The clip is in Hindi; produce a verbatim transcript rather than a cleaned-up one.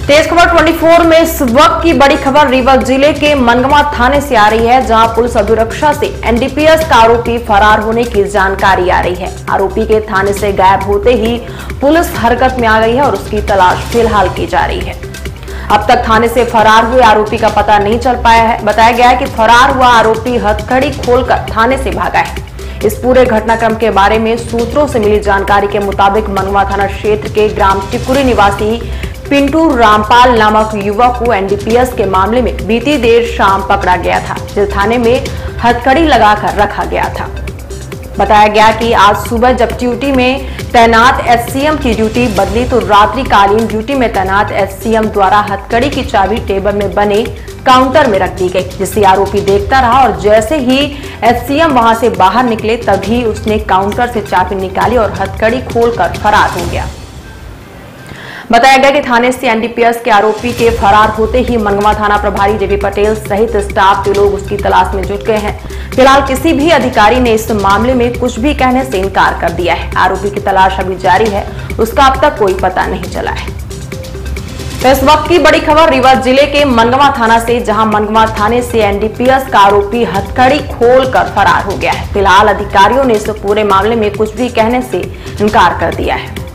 तेज खबर चौबीस में इस वक्त की बड़ी खबर रीवा जिले के मनगवा थाने से आ रही है, जहां पुलिस अभिरक्षा से एनडीपीएस का आरोपी फरार होने की जानकारी आ रही है। आरोपी के थाने से गायब होते ही पुलिस हरकत में आ गई है और उसकी तलाश फिलहाल की जा रही है। अब तक थाने से फरार हुए आरोपी का पता नहीं चल पाया है। बताया गया है कि फरार हुआ आरोपी हथकड़ी खोलकर थाने से भागा है। इस पूरे घटनाक्रम के बारे में सूत्रों से मिली जानकारी के मुताबिक मनगवा थाना क्षेत्र के ग्राम टिकुरी निवासी पिंटू रामपाल नामक युवक को एनडीपीएस के मामले में बीती देर शाम पकड़ा गया था, जिस थाने में हथकड़ी लगाकर रखा गया था। बताया गया कि आज सुबह जब ड्यूटी में तैनात एससीएम की ड्यूटी बदली तो रात्रिकालीन ड्यूटी में तैनात एससीएम द्वारा हथकड़ी की चाबी टेबल में बने काउंटर में रख दी गई, जिसे आरोपी देखता रहा और जैसे ही एससीएम वहां से बाहर निकले तभी उसने काउंटर से चाबी निकाली और हथकड़ी खोलकर फरार हो गया। बताया गया कि थाने से एनडीपीएस के आरोपी के फरार होते ही मनगवा थाना प्रभारी जेबी पटेल सहित स्टाफ के लोग उसकी तलाश में जुट गए हैं। फिलहाल किसी भी अधिकारी ने इस मामले में कुछ भी कहने से इनकार कर दिया है। आरोपी की तलाश अभी जारी है, उसका अब तक कोई पता नहीं चला है। तो इस वक्त की बड़ी खबर रीवा जिले के मनगवा थाना से, जहां मनगवा थाने से एनडीपीएस का आरोपी हथकड़ी खोलकर फरार हो गया है। फिलहाल अधिकारियों ने इस पूरे मामले में कुछ भी कहने से इनकार कर दिया है।